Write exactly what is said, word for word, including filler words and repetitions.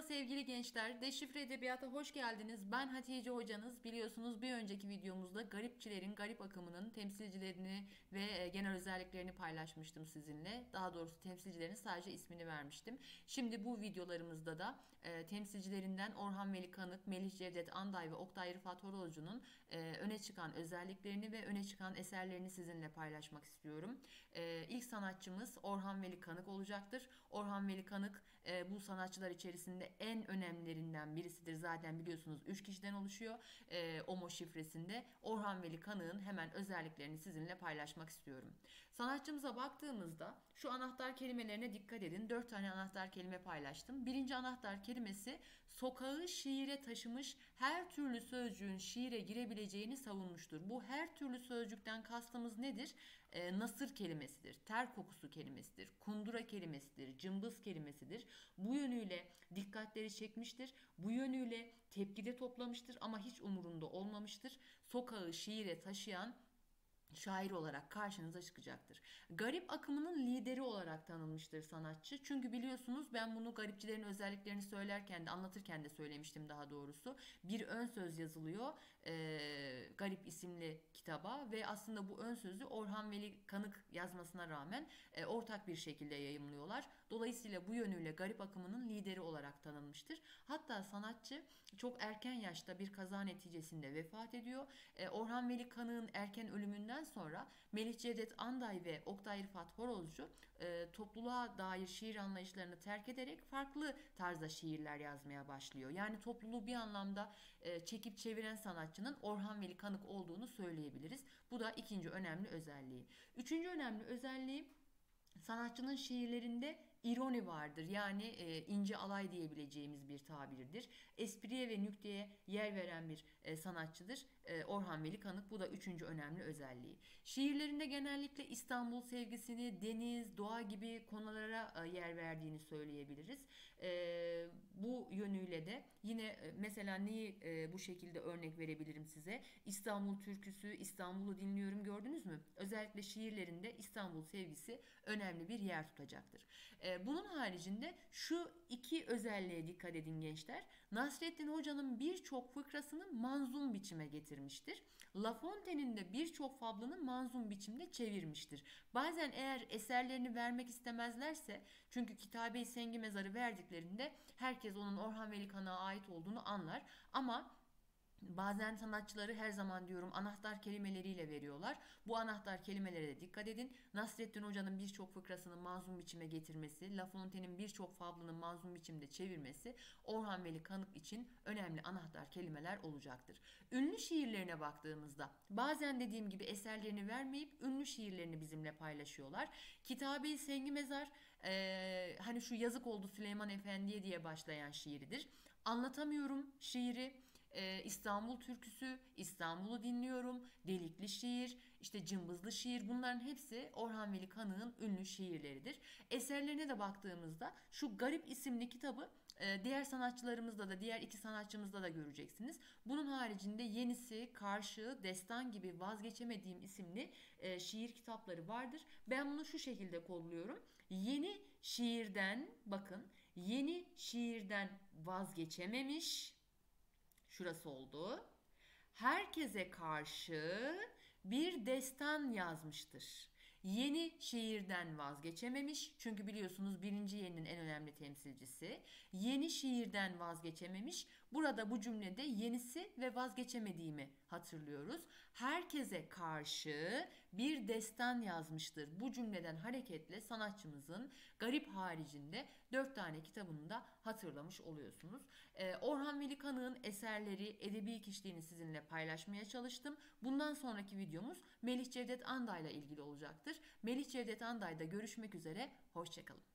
Merhaba sevgili gençler, Deşifre Edebiyat'a hoş geldiniz. Ben Hatice hocanız. Biliyorsunuz bir önceki videomuzda garipçilerin, garip akımının temsilcilerini ve e, genel özelliklerini paylaşmıştım sizinle. Daha doğrusu temsilcilerin sadece ismini vermiştim. Şimdi bu videolarımızda da e, temsilcilerinden Orhan Veli Kanık, Melih Cevdet Anday ve Oktay Rıfat Horozcu'nun e, öne çıkan özelliklerini ve öne çıkan eserlerini sizinle paylaşmak istiyorum. E, ilk sanatçımız Orhan Veli Kanık olacaktır. Orhan Veli Kanık e, bu sanatçılar içerisinde en önemlilerinden birisidir. Zaten biliyorsunuz üç kişiden oluşuyor. E, O M O şifresinde Orhan Veli Kanık'ın hemen özelliklerini sizinle paylaşmak istiyorum. Sanatçımıza baktığımızda şu anahtar kelimelerine dikkat edin. Dört tane anahtar kelime paylaştım. Birinci anahtar kelimesi sokağı şiire taşımış her türlü sözcüğün şiire girebileceğini savunmuştur. Bu her türlü sözcükten kastımız nedir? E, nasır kelimesidir, ter kokusu kelimesidir, kundura kelimesidir, cımbız kelimesidir. Bu yönüyle dikkatleri çekmiştir. Bu yönüyle tepkide toplamıştır ama hiç umurunda olmamıştır. Sokağı şiire taşıyan şair olarak karşınıza çıkacaktır. Garip akımının lideri olarak tanınmıştır sanatçı. Çünkü biliyorsunuz ben bunu garipçilerin özelliklerini söylerken de anlatırken de söylemiştim daha doğrusu. Bir ön söz yazılıyor e, Garip isimli kitaba ve aslında bu ön sözü Orhan Veli Kanık yazmasına rağmen e, ortak bir şekilde yayımlıyorlar. Dolayısıyla bu yönüyle garip akımının lideri olarak tanınmıştır. Hatta sanatçı çok erken yaşta bir kaza neticesinde vefat ediyor. E, Orhan Veli Kanık'ın erken ölümünden sonra Melih Cevdet Anday ve Oktay Rıfat Horozcu e, topluluğa dair şiir anlayışlarını terk ederek farklı tarzda şiirler yazmaya başlıyor. Yani topluluğu bir anlamda e, çekip çeviren sanatçının Orhan Veli Kanık olduğunu söyleyebiliriz. Bu da ikinci önemli özelliği. Üçüncü önemli özelliği sanatçının şiirlerinde ironi vardır. Yani e, ince alay diyebileceğimiz bir tabirdir. Espriye ve nükteye yer veren bir e, sanatçıdır. E, Orhan Veli Kanık. Bu da üçüncü önemli özelliği. Şiirlerinde genellikle İstanbul sevgisini, deniz, doğa gibi konulara e, yer verdiğini söyleyebiliriz. E, bu yönüyle de yine e, mesela neyi e, bu şekilde örnek verebilirim size? İstanbul türküsü, İstanbul'u dinliyorum gördünüz mü? Özellikle şiirlerinde İstanbul sevgisi önemli bir yer tutacaktır. E, Bunun haricinde şu iki özelliğe dikkat edin gençler. Nasrettin Hoca'nın birçok fıkrasını manzum biçime getirmiştir. La Fontaine'in de birçok fablını manzum biçimde çevirmiştir. Bazen eğer eserlerini vermek istemezlerse, çünkü Kitabe-i Sengi Mezarı verdiklerinde herkes onun Orhan Veli Kanık'a ait olduğunu anlar. Ama bazen sanatçıları her zaman diyorum anahtar kelimeleriyle veriyorlar. Bu anahtar kelimelere de dikkat edin. Nasrettin Hoca'nın birçok fıkrasını manzum biçime getirmesi, La Fontaine'in birçok fablını manzum biçimde çevirmesi Orhan Veli Kanık için önemli anahtar kelimeler olacaktır. Ünlü şiirlerine baktığımızda bazen dediğim gibi eserlerini vermeyip ünlü şiirlerini bizimle paylaşıyorlar. Kitabe-i Sengi Mezar e, hani şu yazık oldu Süleyman Efendi'ye diye başlayan şiiridir. Anlatamıyorum şiiri. Ee, İstanbul türküsü, İstanbul'u dinliyorum, delikli şiir, işte cımbızlı şiir, bunların hepsi Orhan Veli Kanık'ın ünlü şiirleridir. Eserlerine de baktığımızda şu Garip isimli kitabı e, diğer sanatçılarımızda da diğer iki sanatçımızda da göreceksiniz. Bunun haricinde Yenisi, Karşı, Destan gibi vazgeçemediğim isimli e, şiir kitapları vardır. Ben bunu şu şekilde kolluyorum. Yeni şiirden bakın, yeni şiirden vazgeçememiş. Şurası oldu. Herkese karşı bir destan yazmıştır. Yeni şiirden vazgeçememiş. Çünkü biliyorsunuz birinci yeninin en önemli temsilcisi. Yeni şiirden vazgeçememiş. Burada bu cümlede yenisi ve vazgeçemediğimi hatırlıyoruz. Herkese karşı bir destan yazmıştır. Bu cümleden hareketle sanatçımızın Garip haricinde dört tane kitabını da hatırlamış oluyorsunuz. Ee, Orhan Veli Kanık'ın eserleri, edebi kişiliğini sizinle paylaşmaya çalıştım. Bundan sonraki videomuz Melih Cevdet Anday'la ilgili olacaktır. Melih Cevdet Anday'da görüşmek üzere. Hoşçakalın.